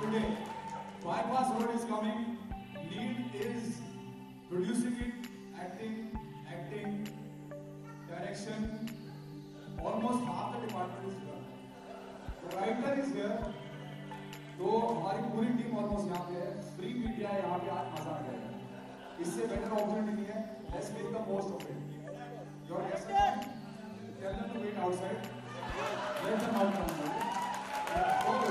today. Bypass Road is coming. Lead is producing it, acting, direction. Almost half the department is here. The writer is here. तो हमारी पूरी team almost यहाँ पे है. Free media है यहाँ पे, आज मजा आ जाएगा. इससे बेटर ऑप्शनिटी नहीं है. Let's make the most of it. Your guests are coming. Tell them to wait outside. Let them out come.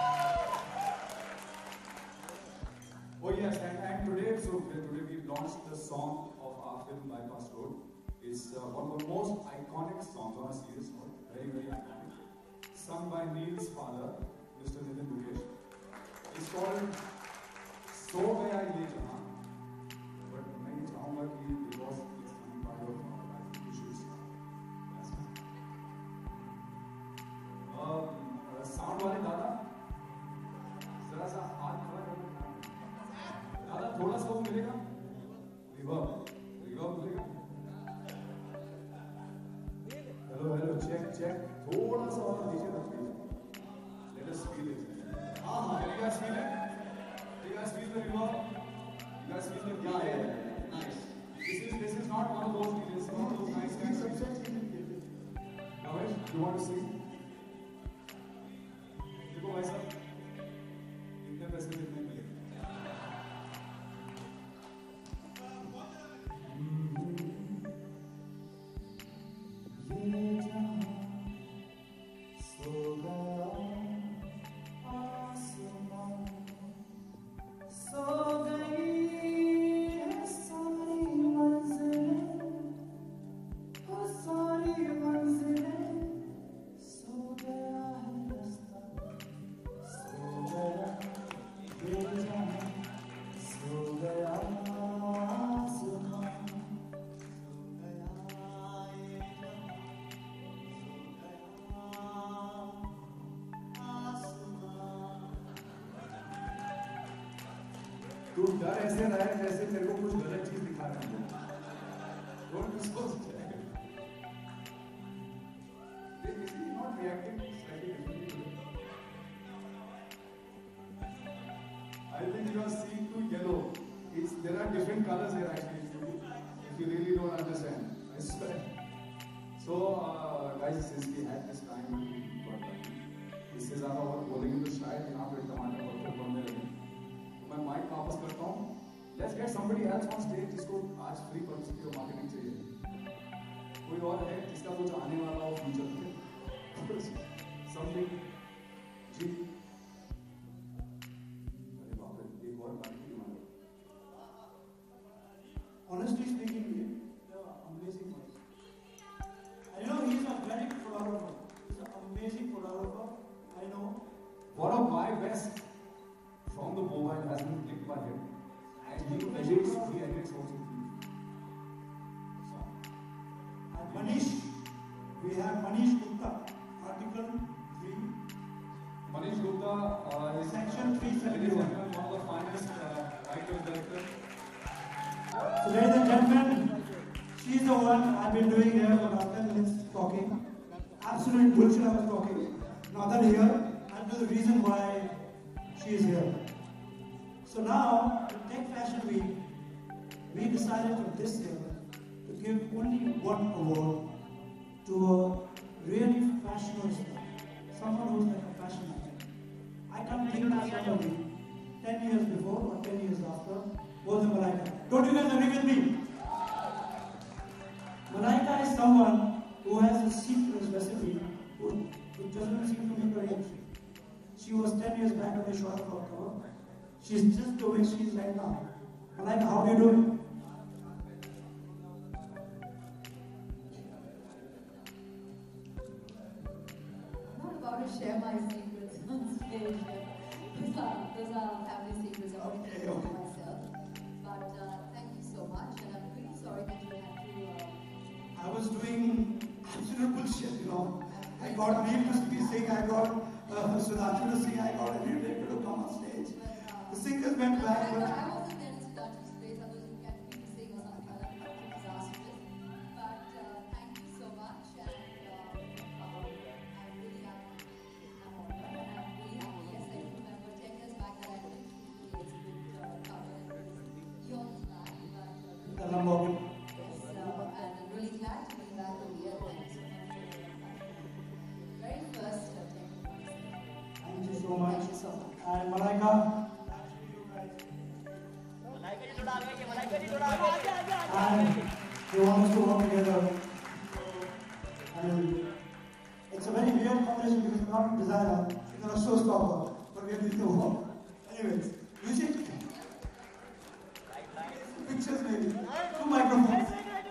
Oh yes, and today we launched the song of our film Bypass Road. It's one of the most iconic songs on a serious note. Very, very iconic. Sung by Neil's father, Mr. Nitin Mukesh. It's called So Gaya Ye Jahan. But मैं ये चाहूँगा कि because it's coming part of our life, we should start. That's fine. Sound वाले दादा, जरा सा हाथ खड़ा करो. दादा थोड़ा सा वो मिलेगा? Reverb मिलेगा? Hello, check. थोड़ा सा और नीचे रख दीजिए. Let us feel it. हाँ, can you guys feel it? Do you guys feel the reverb? You guys feel the yeah. Nice. This is not one of those DJs. One of those nice guys. Navesh, you want to sing? देखो भाई साहब, इतने पैसे कितने मिले? तू डर ऐसे रहा है जैसे तेरे को कुछ गलत चीज दिखा रहा है. Don't be so scared. Is he not reacting slightly differently? I think you are seeing too yellow. There are different colors here actually. If you really don't understand, I swear. So guys, since we had this time, इससे ज़्यादा और बोलेंगे तो शायद यहाँ पे टमाटर पत्थर पड़ने लगे. मैं माइक वापस करता हूँ. Let's get somebody else on stage जिसको आज free publicity और marketing चाहिए. कोई और है जिसका कुछ आने वाला हो फ्यूचर में? Something जी. अरे बाप रे, एक और marketing वाला. Honestly speaking, amazing voice. I know he's a very photographer. He's an amazing photographer. I know. One of my best from the mobile has been clicked by him, and he edits also. And Manish, we have Manish Gupta, Article 3. Manish Gupta is Section 371. one of the finest writer directors. So ladies and gentlemen, she's the one I've been doing here for last 10 minutes talking. Absolute bullshit I was talking. Now that here, I'll do the reason why she is here. So now, at Tech Fashion Week, we decided for this year to give only one award to a really fashionista, someone who's like a fashion icon. I can't think of somebody 10 years before or 10 years after more than Malaika. Don't you guys agree with me? Malaika is someone who has a secret recipe which doesn't seem to be very interesting. She was 10 years back on the short for cover. She's just the way she is right now. Malaika, how are you doing? I'm not about to share my secrets on stage. Those are family secrets. I only keep them to myself. But thank you so much, and I'm really sorry that you had to. I was doing absolute bullshit, you know. I got Neil to sing, I got Sudhanshu to sing, I got every director to come on stage. The singers went back. I wasn't there in Sudhanshu's place. I was looking at me to sing or something like that. It was disastrous. But thank you so much, and I really am honored, and I'm really happy. Yes, I remember 10 years back. They want us to work together. And it's a very weird combination because we're not a designer, she's not a showstopper, but we are doing the work. Anyways, music, pictures maybe, 2 microphones.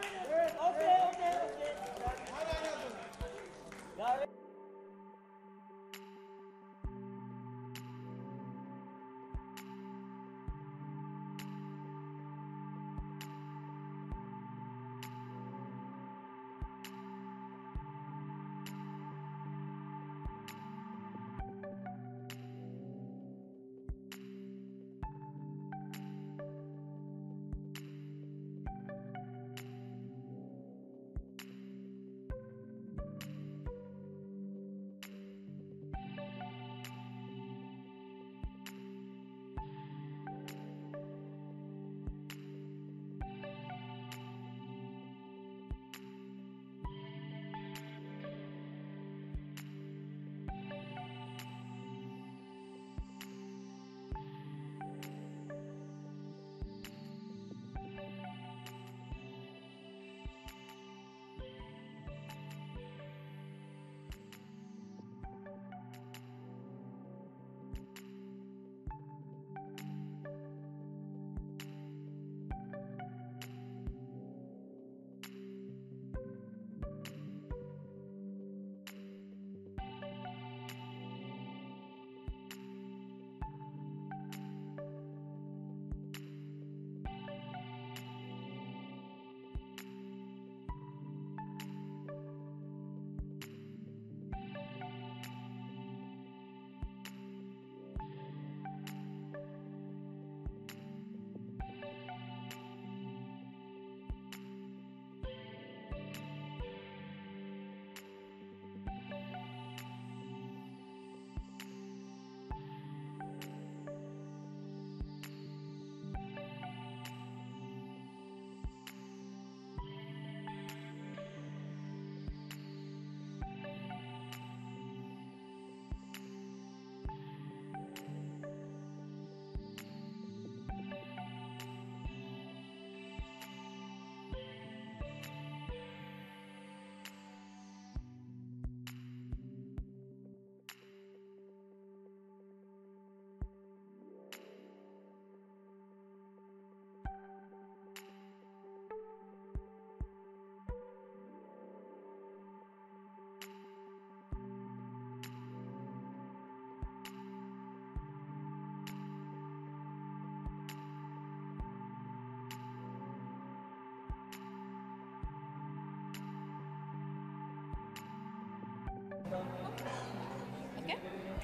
Okay.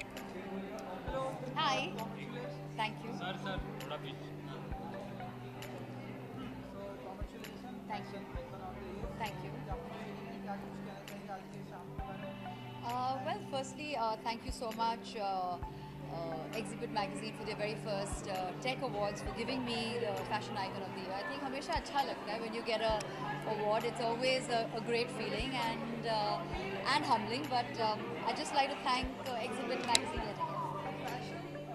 Hi. Thank you. Sir, thoda pitch. Thank you. Thank you. Well, firstly, thank you so much, Exhibit Magazine, for their very first Tech Awards, for giving me the Fashion Icon of the Year. I think हमेशा अच्छा लगता है when you get a award. It's always a great feeling and humbling. But I just like to thank Exhibit Magazine yet again.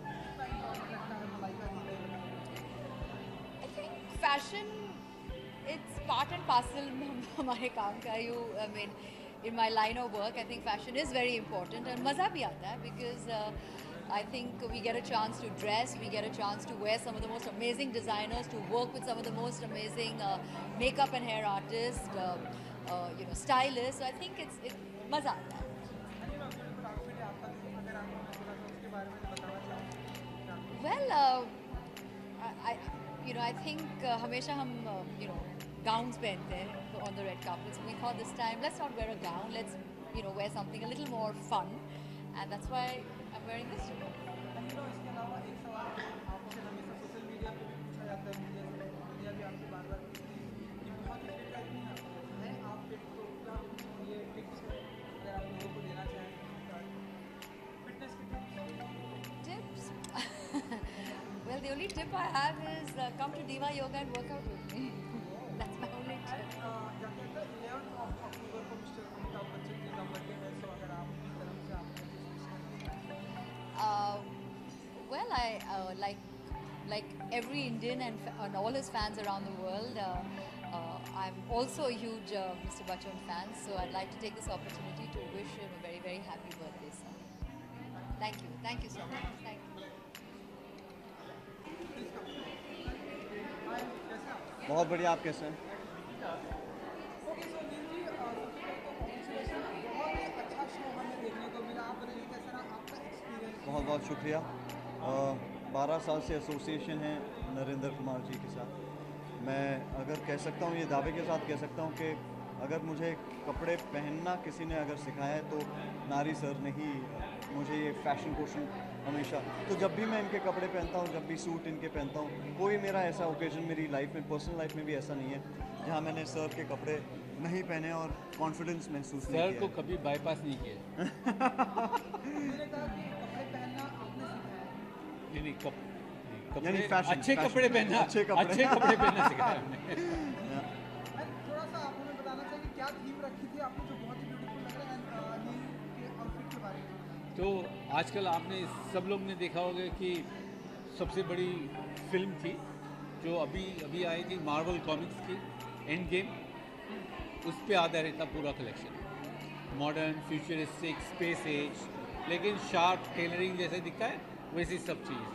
I think fashion, it's part and parcel हमारे काम का. I mean, in my line of work, I think fashion is very important, and मज़ा भी आता है because I think we get a chance to dress, we get a chance to wear some of the most amazing designers, to work with some of the most amazing makeup and hair artists, stylists. So I think it's मज़ा आता है. Well, I think हमेशा हम gowns पहनते हैं on the red carpet. So we thought this time, let's not wear a gown. Let's wear something a little more fun, and that's why I'm wearing this. Tips? Well, the only tip I have is come to Diva Yoga and work out with me. That's my only tip. Well, I like every Indian and all his fans around the world. I'm also a huge Mr. Bachchan fan, so I'd like to take this opportunity to wish him a very, very happy birthday, sir. Thank you so much. Thank you. बहुत बढ़िया, आप कैसे हैं? बहुत बहुत शुक्रिया। 12 साल से एसोसिएशन है नरेंद्र कुमार जी के साथ। मैं अगर कह सकता हूँ, ये दावे के साथ कह सकता हूँ कि अगर मुझे कपड़े पहनना किसी ने अगर सिखाया है तो नारी सर ने ही मुझे ये फैशन क्वेश्चन हमेशा। तो जब भी मैं इनके कपड़े पहनता हूँ, जब भी सूट इनके पहनता हूँ, कोई मेरा ऐसा ओकेजन मेरी लाइफ में, पर्सनल लाइफ में भी ऐसा नहीं है जहाँ मैंने सर के कपड़े नहीं पहने और कॉन्फिडेंस महसूस नहीं किया। सर को कभी बाईपास नहीं किया। नहीं, यानी फैशन, अच्छे कपड़े पहनना, अच्छे कपड़े पहनना सिखाया हमने। थोड़ा सा आप हमें बताना चाहिए क्या थीम रखी थी आपने जो बहुत ही ब्यूटीफुल लग रहा है नील के आउटफिट के बारे में। तो आजकल आपने सब लोग ने देखा होगा कि सबसे बड़ी फिल्म थी जो अभी आई थी मार्वल कॉमिक्स की एंड गेम, उस पे आधारित था पूरा collection. Modern, futuristic, space age, लेकिन शार्प टेलरिंग जैसे दिखता है वैसी सब चीज़।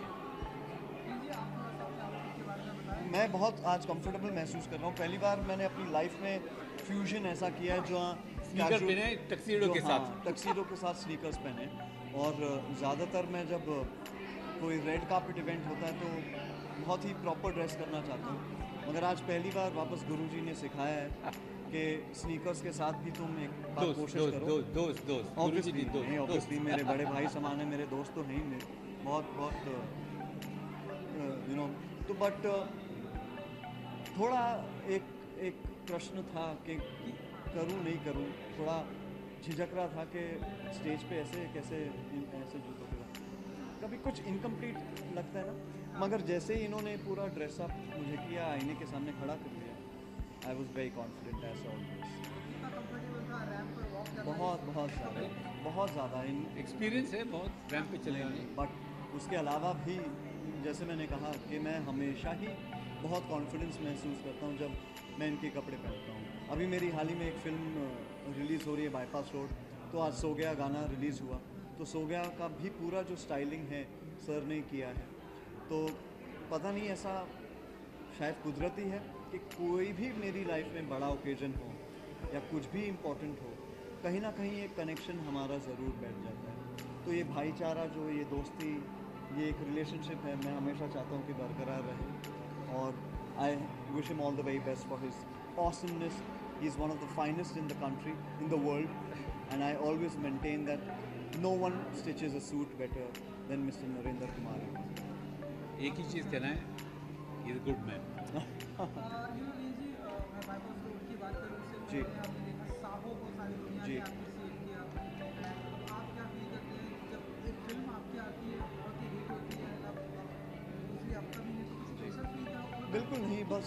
मैं बहुत आज कंफर्टेबल महसूस कर रहा हूँ। पहली बार मैंने अपनी लाइफ में फ्यूजन ऐसा किया है जो स्नीकर पहने टक्सीडो के साथ, टक्सीडो के साथ स्नीकर्स पहने। और ज़्यादातर मैं जब कोई रेड कार्पेट इवेंट होता है तो बहुत ही प्रॉपर ड्रेस करना चाहता हूँ, मगर आज पहली बार वापस गुरुजी ने सिखाया है कि स्नीकर्स के साथ भी तुम एक बार कोशिश करो। दोस्त ऑब्वियसली मेरे बड़े भाई समान है, मेरे दोस्त तो हैं ही मेरे, बहुत यू नो। तो बट थोड़ा एक प्रश्न था कि करूं नहीं करूं, थोड़ा झिझक रहा था कि स्टेज पे ऐसे कैसे ऐसे जूतों के साथ, कभी कुछ इनकम्प्लीट लगता है ना। मगर जैसे ही इन्होंने पूरा ड्रेसअप मुझे किया, आईने के सामने खड़ा कर दिया, I was very confident as always. बहुत ज़्यादा एक्सपीरियंस है बहुत रैंप पे चलने में। बट उसके अलावा भी जैसे मैंने कहा कि मैं हमेशा ही बहुत कॉन्फिडेंस महसूस करता हूँ जब मैं इनके कपड़े पहनता हूँ। अभी मेरी हाल ही में एक फ़िल्म रिलीज़ हो रही है बाईपास रोड, तो आज सो गया गाना रिलीज़ हुआ, तो सो गया का भी पूरा जो स्टाइलिंग है सर ने किया है। तो पता नहीं, ऐसा शायद कुदरती है कि कोई भी मेरी लाइफ में बड़ा ओकेजन हो या कुछ भी इम्पोर्टेंट हो, कहीं ना कहीं एक कनेक्शन हमारा ज़रूर बैठ जाता है। तो ये भाईचारा, जो ये दोस्ती, ये एक रिलेशनशिप है, मैं हमेशा चाहता हूँ कि बरकरार रहे। और I wish him all the very best for his awesomeness. He is one of the finest in the country, in the world, and I always maintain that no one stitches a suit better than mister Narendra Kumar. एक ही चीज़ कहना है, he is good man. जी जी। बिल्कुल नहीं, बस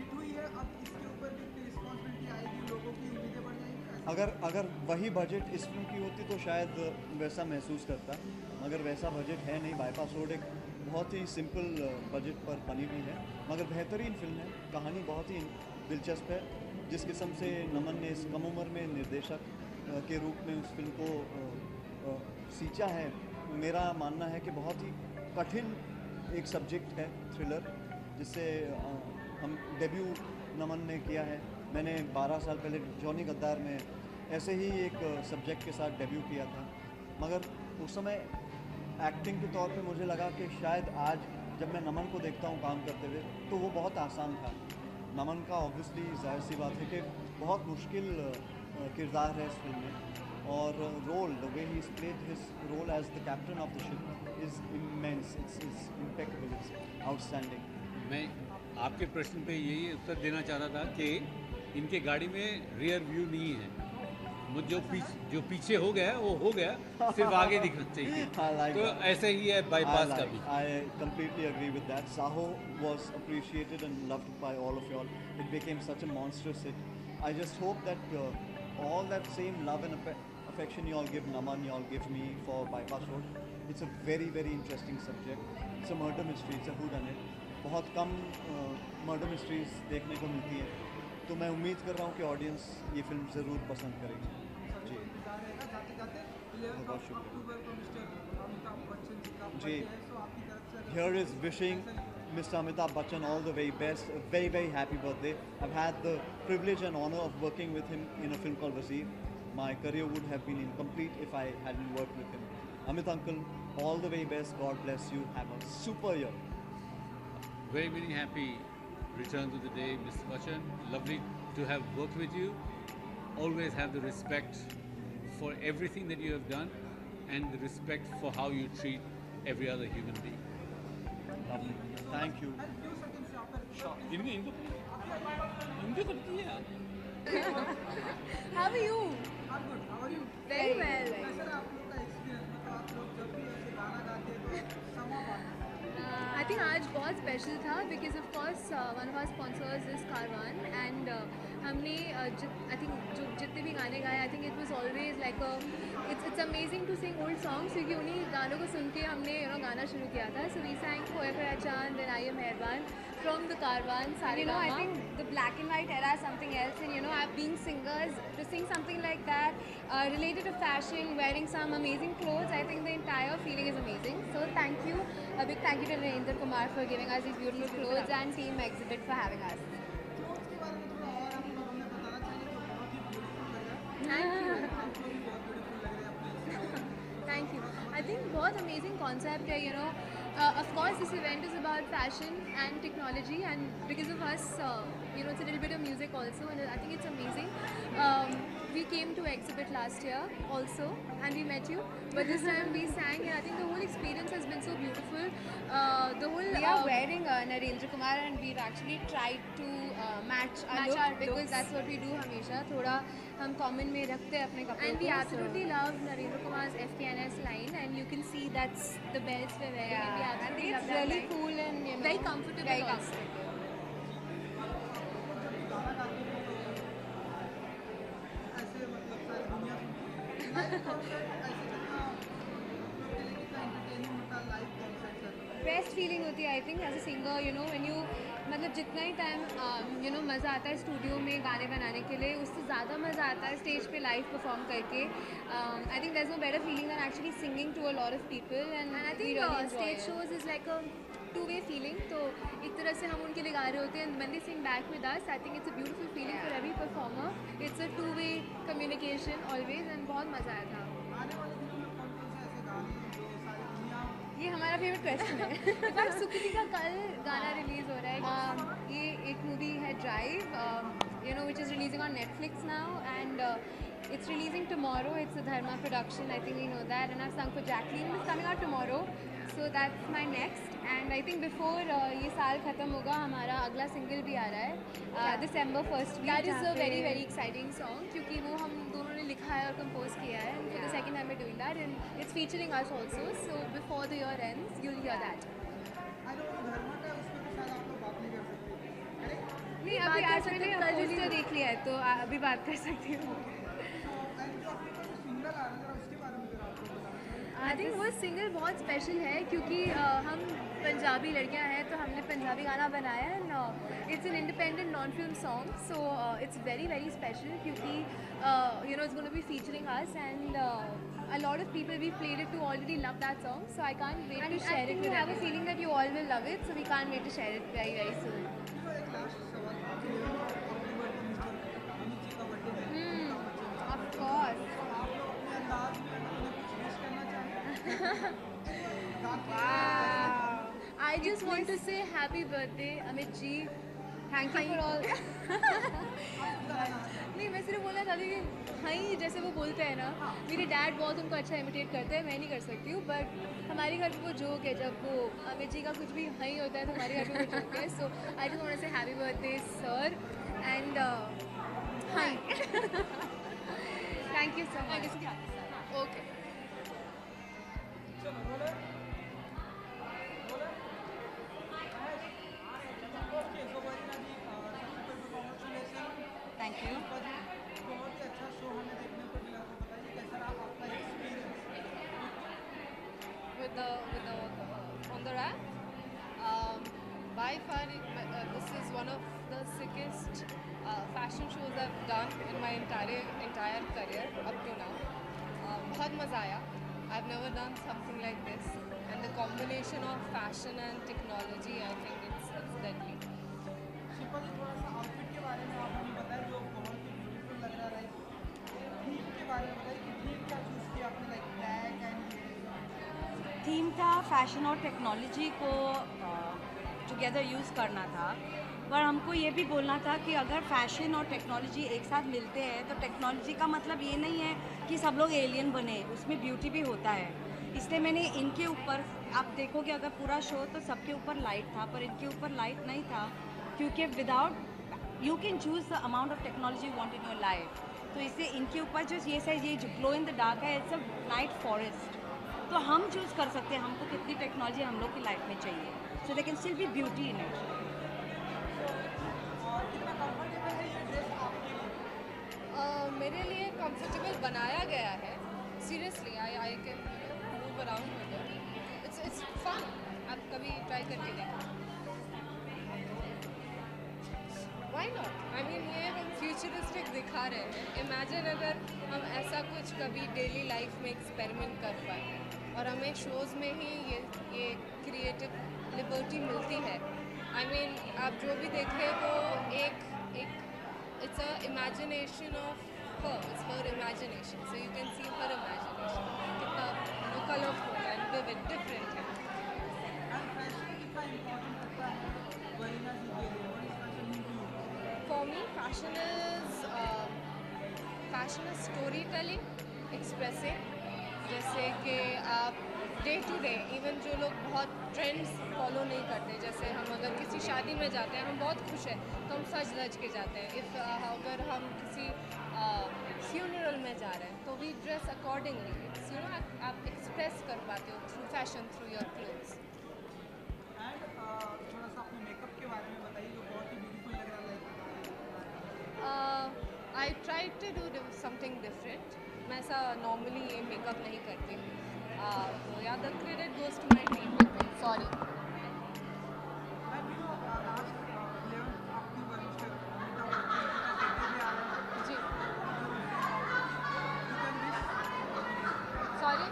अगर वही बजट इस फिल्म की होती तो शायद वैसा महसूस करता, मगर वैसा बजट है नहीं। बाईपास रोड एक बहुत ही सिंपल बजट पर बनी हुई है, मगर बेहतरीन फिल्म है। कहानी बहुत ही दिलचस्प है। जिस किस्म से नमन ने इस कम उम्र में निर्देशक के रूप में उस फिल्म को सींचा है, मेरा मानना है कि बहुत ही कठिन एक सब्जेक्ट है, थ्रिलर, जिससे हम डेब्यू नमन ने किया है। मैंने 12 साल पहले जॉनी गद्दार में ऐसे ही एक सब्जेक्ट के साथ डेब्यू किया था, मगर उस समय एक्टिंग के तौर पे मुझे लगा कि शायद आज जब मैं नमन को देखता हूँ काम करते हुए तो वो बहुत आसान था। नमन का ऑब्वियसली जाहिर सी बात है कि बहुत मुश्किल किरदार है इस फिल्म में, और role, the way he played his role as the captain of the ship is immense, it's impeccable, it's outstanding. मैं आपके प्रश्न पे यही उत्तर देना चाह रहा था कि इनके गाड़ी में रियर व्यू नहीं है। जो पीछे हो गया वो हो गया, सिर्फ आगे दिखना चाहिए। तो ऐसे ही है बाईपास का भी। I completely agree with that. Saho was appreciated and loved by all of y'all. It became such a monstrous hit. I just hope that all that same love and affection y'all give Naman, y'all give me for Bypass Road. It's a very, very interesting subject. It's a murder mystery. It's a whodunit. बहुत कम murder mysteries देखने को मिलती है, तो मैं उम्मीद कर रहा हूँ कि ऑडियंस ये फिल्म ज़रूर पसंद करेगी जी। इंतजार रहेगा। जाते जाते 11 बहुत शुक्रिया। अक्टूबर को मिस्टर अमिताभ बच्चन जी का जी। बर्थडे है, सो आपकी तरफ से अगर Here is wishing Mr. Amitabh Bachchan all the very best, a very, very happy birthday. I've had the privilege and honor of working with him in a film called Wazir. My career would have been incomplete if I hadn't worked with him. Amit Uncle, all the very best. God bless you. Have a super year. Very, very happy return to the day, Mr. Bachchan. Lovely to have worked with you. Always have the respect for everything that you have done and the respect for how you treat every other human being. Lovely. Thank you. and few seconds यहाँ पर इनको करती है यार। How are you? I'm good. How are you? Very well. कैसा रहा आप लोग का एक्सपीरियंस? मतलब आप लोग जब भी ऐसे गाना गाते हैं तो समा पाते हैं। I think आज बहुत स्पेशल था because of course one of our sponsors is Carvan and हमने I think जो जितने भी गाने गाए I think it was always like a it's amazing to sing old songs क्योंकि उन्हीं गानों को सुन के हमने गाना शुरू किया था, so we sang Khoya Khoya Chand then I Am Mehban from the Carvan You know, I think the black and white era is something else, and you know, being singers, to sing something like that, related to fashion, wearing some amazing clothes, I think the entire feeling is amazing. So thank you, a big thank you to Narendra Kumar for giving us these beautiful clothes and Team Exhibit for having us. Clothes के बारे में थोड़ा और आप लोग हमें बताना चाहिए जो बहुत ही ब्यूटीफुल लग रहा है। Thank you. आप लोग भी बहुत ब्यूटीफुल लग रहे हैं अपने Thank you. I think बहुत amazing concept है, you know. Of course, this event is about fashion and technology, and because of us, you know, it's a little bit of music also, and I think it's amazing. We came to exhibit last year also, and we met you. But this time we sang, and I think the whole experience has been so beautiful. The whole We are wearing Narendra Kumar, and we've actually tried to match our match look our because because that's what we do हमेशा थोड़ा हम common में रखते हैं अपने कपड़ों And को. we So- absolutely love Narendra Kumar's FKNS line, and you can see that's the belts we're wearing. And we and absolutely it's love that really line. cool and you know Very comfortable Very also. comfortable. गाना गाते हैं तो ऐसे मतलब सारी दुनिया सुनती है। लाइव कॉन्सर्ट ऐसे कितना आप लोग के लिए कितना एंटरटेनिंग होता है लाइव कॉन्सर्ट करना? बेस्ट फीलिंग होती है I think as a singer you know when you मतलब जितना ही टाइम यू नो मज़ा आता है स्टूडियो में गाने बनाने के लिए उससे ज़्यादा मज़ा आता है स्टेज पे लाइव परफॉर्म करके I think there is no better feeling than actually singing to a lot of people and And I think stage shows is like a two-way feeling. तो एक तरह से हम उनके लिए गा रहे होते हैं, and when they sing back with us, I think it's a beautiful feeling for every performer. It's a two-way communication always, and बहुत मज़ा आया था. आने वाले दिनों में कौन कौन से ऐसे गाने हैं जो सारी दुनिया ये हमारा फेवरेट क्वेश्चन है In fact, सुकृति का कल गाना रिलीज हो रहा है. ये एक मूवी है drive you know which is releasing on Netflix now and it's releasing tomorrow. It's a Dharma production, I think you know that, and I've sung for Jacqueline. It's coming out tomorrow, so that's my next. And I think before ये साल खत्म होगा हमारा अगला single भी आ रहा है December 1st week. That is जहाँ a पे- very very exciting song क्योंकि वो हम दोनों ने लिखा है और कंपोज किया है. And for the second time we're doing that, and it's featuring us also. So before the year ends, you'll hear that. I don't know Dharma का उसमें तो शायद आप लोग बात नहीं कर सकते। करेक्ट? नहीं बात अभी कर आज सकते मैंने हैं, कल पोस्टर release देख लिया है तो अभी बात कर सकती हूँ एंड जो अपने का जो सिंगल आ रहा है जरा उसके बारे में जरा आप लोग बताना चाहिए। आई थिंक वो सिंगल बहुत स्पेशल है क्योंकि हम पंजाबी लड़कियां हैं तो हमने पंजाबी गाना बनाया है. It's an independent non film song so it's very very special क्योंकि you know it's gonna be featuring us and a lot of people we played it to already love that song, so I can't wait and to I share it think with we have a everyone. feeling that you all will love it, so we can't wait to share it very very soon. तो एक last सवाल अक्टूबर को mister Amit ji का birthday है। Of course. तो आप लोग अपने अंदाज में उन्हें कुछ विश करना चाहें? I just want to say happy birthday Amit ji. Thank you for all. नहीं मैं सिर्फ बोलना चाहती हूँ कि हाई जैसे वो बोलते हैं ना, मेरे डैड बहुत उनको अच्छा इमिटेट करते हैं, मैं नहीं कर सकती हूँ, बट हमारे घर पे वो जोक है जब वो अमित जी का कुछ भी हाई होता है तो हमारे घर पे वो जोक है. So I just want to say happy birthday sir and hi. Thank you so much. Okay. चलो roller roller okay so Warina ji सबसे पहले कॉन्ग्रेचुलेशन। Thank you. बहुत ही अच्छा शो हमें देखने को मिला, तो बताइए कैसा रहा आपका experience? With the on the ramp. By far, this is one of the sickest fashion shows I've done in my entire career up to now. बहुत मज़ा आया. I've never done something like this, and the combination of fashion and technology, I think it's deadly. Shilpa जी, थोड़ा सा outfit के बारे में आप हमें बताएं जो बहुत ही ब्यूटीफुल लग रहा है. लाइक थीम के बारे में बताइए कि थीम क्या चूज़ किया आपने, लाइक ब्लैक एंड थीम था फैशन और टेक्नोलॉजी को टुगेदर यूज़ करना था, पर हमको ये भी बोलना था कि अगर फैशन और टेक्नोलॉजी एक साथ मिलते हैं तो टेक्नोलॉजी का मतलब ये नहीं है कि सब लोग एलियन बने, उसमें ब्यूटी भी होता है. इसलिए मैंने इनके ऊपर, आप देखोगे अगर पूरा शो तो सबके ऊपर लाइट था, पर इनके ऊपर लाइट नहीं था, क्योंकि without you can choose the amount of technology you want in your life. तो इससे इनके ऊपर जो ये जो ग्लो इन द डार्क है, इट्स अ नाइट फॉरेस्ट. तो हम चूज़ कर सकते हैं हमको कितनी टेक्नोलॉजी हम लोग की लाइफ में चाहिए, so they can still be beauty in it. कितना कंफर्टेबल है ये ड्रेस आपके लिए? मेरे लिए कंफर्टेबल बनाया गया है. Seriously I can move around with it. It's fun. आप कभी ट्राई करके देखो. Why not? आई मीन ये हम फ्यूचरिस्टिक दिखा रहे हैं. इमेजिन अगर हम ऐसा कुछ कभी डेली लाइफ में एक्सपेरिमेंट कर पाए और हमें शोज़ में ही ये क्रिएटिव लिबर्टी मिलती है. आई मीन आप जो भी देखें वो एक it's a imagination of her. It's her imagination. So you can see her imagination कितना कलरफुल एंड विविड डिफरेंट है. एंड फैशन कितना इम्पोर्टेंट होता है वरीना जी के लिए? What is fashion mean to you? For me, fashion is storytelling, expressing. जैसे कि आप डे टू डे, इवन जो लोग बहुत ट्रेंड्स फॉलो नहीं करते, जैसे हम अगर किसी शादी में जाते हैं, हम बहुत खुश हैं तो हम सज धज के जाते हैं. अगर हम किसी फ्यूनरल में जा रहे हैं तो we dress accordingly. You know आप एक्सप्रेस कर पाते हो through fashion, through your clothes. And थोड़ा सा अपने मेकअप के बारे में बताइए जो बहुत ही ब्यूटीफुल लग रहा है. I tried to do something different. मैं ऐसा नॉर्मली ये मेकअप नहीं करती. तो या the credit goes to my team. Sorry. And you know last 11 October mister Amitabh Bachchan का बर्थडे भी आ रहा है. जी. You can wish. Sorry?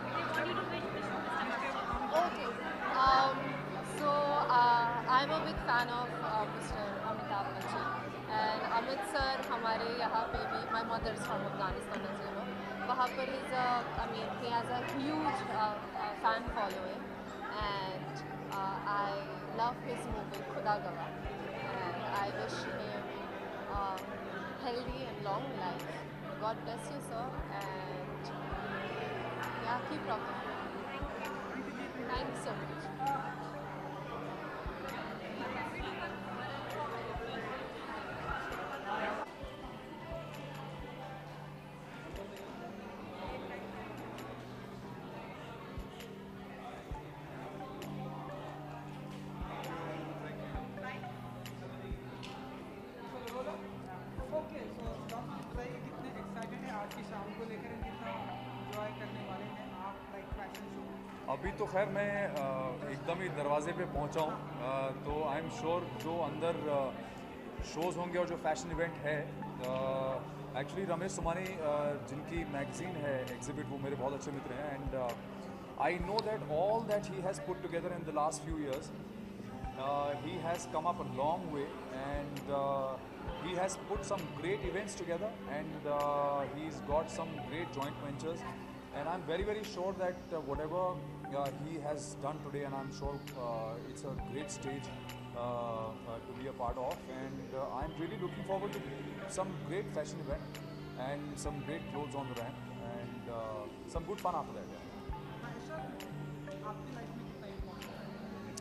Okay. So I'm a big fan of Mr. Amitabh Bachchan, and Amit sir हमारे यहाँ पे भी, my mother is from Afghanistan as you know, वहाँ पर he has a huge fan following, and I love his movie Khuda Gawah, and I wish him healthy and long life. God bless you sir, and yeah, keep rocking. Thank you so much. Okay, so doctor बताइए कितने excited हैं आज की शाम को लेकर and कितना enjoy करने वाले हैं आप लाइक फैशन शो? अभी तो खैर मैं एकदम ही दरवाजे पे पहुंचा हूं, तो आई एम श्योर जो अंदर शोज़ होंगे और जो फैशन इवेंट है, एक्चुअली रमेश सुमानी जिनकी मैगज़ीन है एग्जिबिट, वो मेरे बहुत अच्छे मित्र हैं. And I know that all that he has put together in the last few years, he has come up a long way, and he has put some great events together, and he's got some great joint ventures, and I'm very, very sure that whatever he has done today, and I'm sure it's a great stage to be a part of, and I'm really looking forward to some great fashion event and some great clothes on the ramp, and some good fun after that. Fashion आपकी life में कितना important है?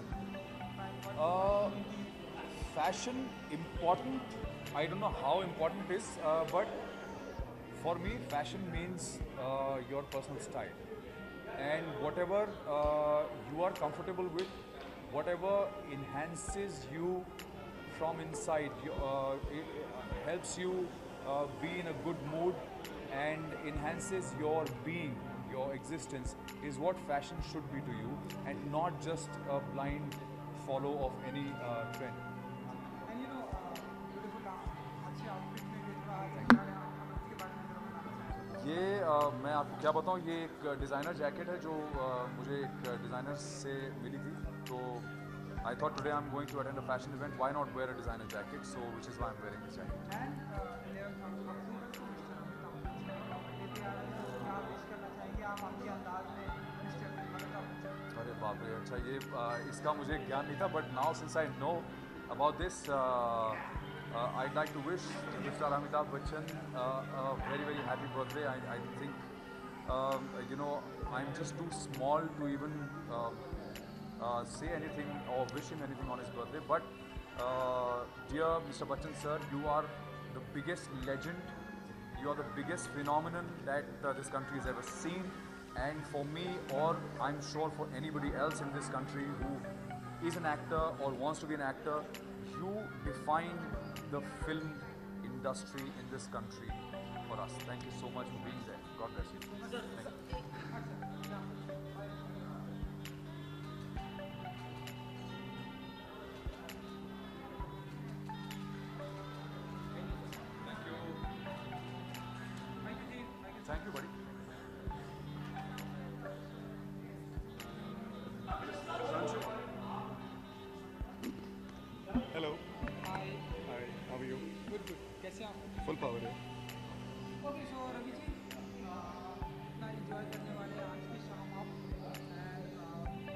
Fashion important, I don't know how important it is, but for me fashion means your personal style, and whatever you are comfortable with, whatever enhances you from inside, it helps you be in a good mood and enhances your being, your existence, is what fashion should be to you, and not just a blind follow of any trend. And you know beautiful अच्छे ये मैं आपको क्या बताऊँ, ये एक designer jacket है जो मुझे एक डिज़ाइनर से मिली थी. तो I thought today I'm going to attend a fashion event. Why not wear a designer jacket? So which is why I'm wearing this jacket. And 11th October को मिस्टर अमिताभ बच्चन लेते आ रहे हैं, तो क्या विश करना चाहेंगे आप आपके अंदाज में मिस्टर अमिताभ बच्चन? अरे बाप रे, अच्छा ये इसका मुझे ज्ञान नहीं था, but now since I know about this, I'd like to wish Mr. Amitabh Bachchan a very very happy birthday. I think you know, I'm just too small to even say anything or wish him anything on his birthday. But dear Mr. Bachchan sir, you are the biggest legend. You are the biggest phenomenon that this country has ever seen. And for me, or I'm sure for anybody else in this country who is an actor or wants to be an actor, you define the film industry in this country for us. Thank you so much for being there. God bless you. Thank you. Thank you, buddy. Hello. Hi. Hi. How are you? Good. कैसे आप? Full power है. Okay, so Ravi ji, इतना enjoy करने वाले आज की शाम आप, and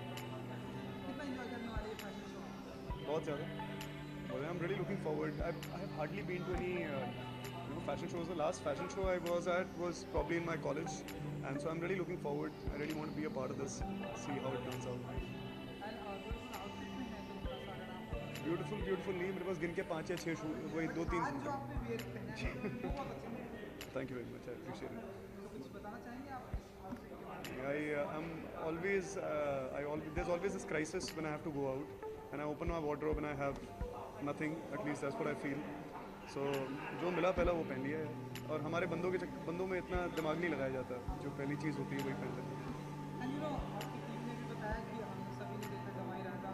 कितना enjoy करने वाले ये fashion show? बहुत ज़्यादा. Well, I'm really looking forward. I have hardly been to any fashion shows. The last fashion show I was at was probably in my college, and so I'm really looking forward. I really want to be a part of this. See how it turns out. And beautiful outfit में है तो थोड़ा सा अगर आप Beautiful, beautiful नहीं. मेरे पास गिन के 5 या 6 शूट, वही 2-3 आज शूट जो हैं. आपने wear पहना है वो बहुत अच्छा है. Thank you very much. I appreciate it. तो कुछ बताना चाहेंगे आप इस outfit के बारे में? I'm always, there's always this crisis when I have to go out, and I open my wardrobe and I have nothing. At least that's what I feel. So जो मिला पहला वो पहन लिया है, और हमारे बंदों में इतना दिमाग नहीं लगाया जाता. जो पहली चीज़ होती है वही पहन लेते हैं. And you know, आपकी टीम ने भी बताया कि हम सभी ने देखा जमाई राजा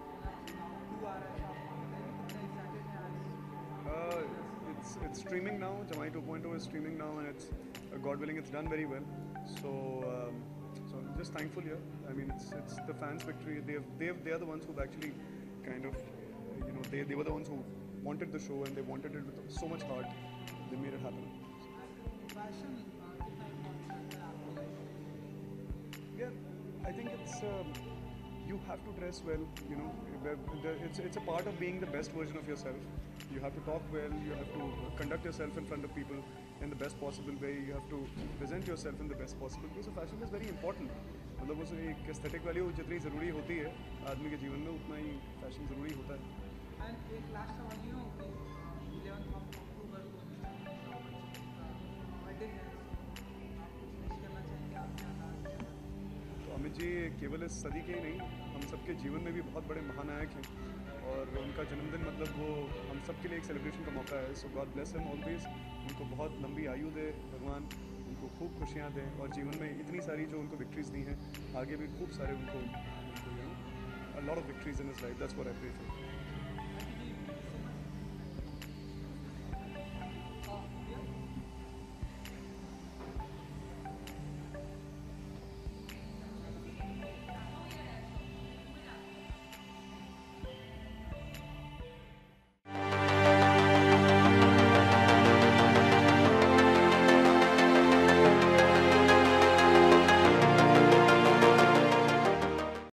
टू आ रहा है, तो आप बताइए कितने excited हैं आज? It's streaming now. Jamai 2.0 is streaming now, and it's God willing, it's done very well. So I'm just thankful here. I mean, it's the fans' victory. They are the ones who've actually kind of, you know, they were the ones who wanted the show, and they wanted it with so much heart. They made it happen. Fashion कितना important है आपकी life में? Yeah, I think it's you have to dress well. You know, it's a part of being the best version of yourself. You have to talk well. You have to conduct yourself in front of people in the best possible way. You have to present yourself in the best possible way. So fashion is very important. मतलब उस एक aesthetic value जितनी ज़रूरी होती है आदमी के जीवन में, उतना ही fashion ज़रूरी होता है. And एक last सवाल, you know, कि 11th of October को मिस्टर अमिताभ बच्चन का बर्थडे है, आप कुछ विश करना चाहेंगे आपके अंदाज में? तो अमित जी केवल इस सदी के ही नहीं, हम सबके जीवन में भी बहुत बड़े महानायक हैं, और उनका जन्मदिन मतलब वो हम सब के लिए एक सेलिब्रेशन का मौका है. So god bless him always. उनको बहुत लंबी आयु दे भगवान, उनको खूब खुशियाँ दें, और जीवन में इतनी सारी जो उनको विक्ट्रीज दी हैं, आगे भी खूब सारे उनको a lot of victories in his life. That's what I pray for.